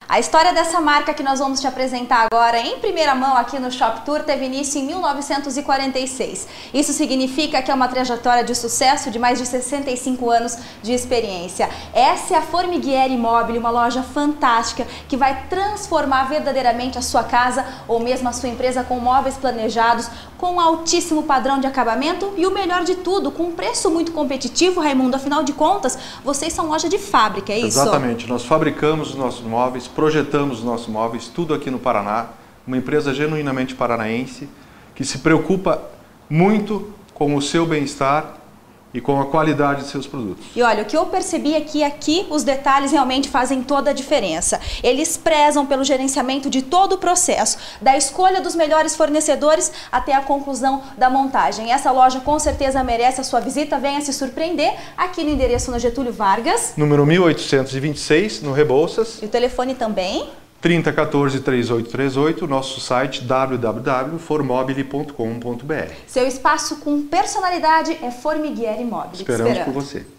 A história dessa marca que nós vamos te apresentar agora em primeira mão aqui no Shop Tour teve início em 1946. Isso significa que é uma trajetória de sucesso de mais de 65 anos de experiência. Essa é a Formighieri Mobili, uma loja fantástica que vai transformar verdadeiramente a sua casa ou mesmo a sua empresa com móveis planejados, com altíssimo padrão de acabamento e o melhor de tudo, com um preço muito competitivo, Raimundo. Afinal de contas, vocês são loja de fábrica, é isso? Exatamente. Nós fabricamos os nossos móveis, projetamos os nossos móveis, tudo aqui no Paraná. Uma empresa genuinamente paranaense que se preocupa muito com o seu bem-estar e com a qualidade de seus produtos. E olha, o que eu percebi é que aqui os detalhes realmente fazem toda a diferença. Eles prezam pelo gerenciamento de todo o processo, da escolha dos melhores fornecedores até a conclusão da montagem. Essa loja com certeza merece a sua visita, venha se surpreender aqui no endereço no Getúlio Vargas. Número 1826, no Rebouças. E o telefone também? 3014-3838, nosso site www.formobili.com.br. Seu espaço com personalidade é Formighieri Mobili. Esperamos por você.